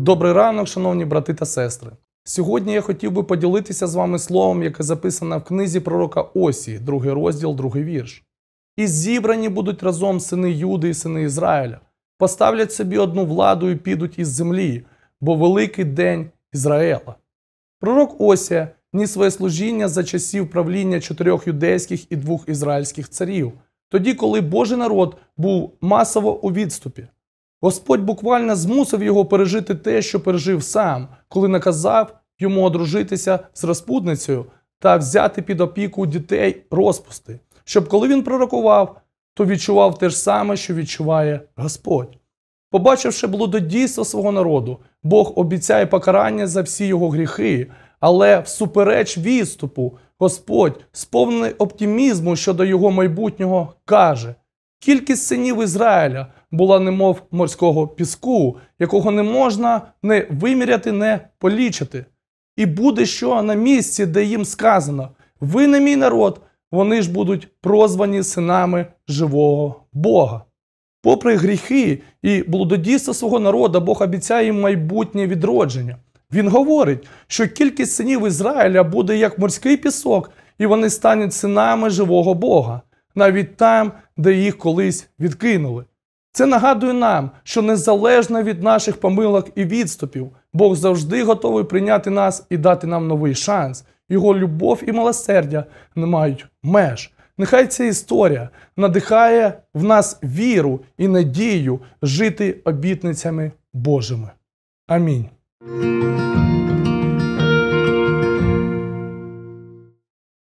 Добрий ранок, шановні брати та сестри. Сьогодні я хотів би поділитися з вами словом, яке записано в книзі пророка Осії, 2 розділ, 2 вірш. «І зібрані будуть разом сини Юди і сини Ізраїля, поставлять собі одну владу і підуть із землі, бо великий день Ізраїла». Пророк Осія ніс своє служіння за часів правління 4 юдейських і 2 ізраїльських царів, тоді, коли Божий народ був масово у відступі. Господь буквально змусив його пережити те, що пережив сам, коли наказав йому одружитися з розпутницею та взяти під опіку дітей розпусти, щоб коли він пророкував, то відчував те ж саме, що відчуває Господь. Побачивши блудодійство свого народу, Бог обіцяє покарання за всі його гріхи, але всупереч відступу Господь, сповнений оптимізму щодо його майбутнього, каже: «Кількість синів Ізраїля була немов морського піску, якого не можна не виміряти, не полічити. І буде що на місці, де їм сказано: ви не мій народ, вони ж будуть прозвані синами живого Бога». Попри гріхи і блудодійство свого народу, Бог обіцяє їм майбутнє відродження. Він говорить, що кількість синів Ізраїля буде як морський пісок, і вони стануть синами живого Бога, навіть там, де їх колись відкинули. Це нагадує нам, що незалежно від наших помилок і відступів, Бог завжди готовий прийняти нас і дати нам новий шанс. Його любов і милосердя не мають меж. Нехай ця історія надихає в нас віру і надію жити обітницями Божими. Амінь.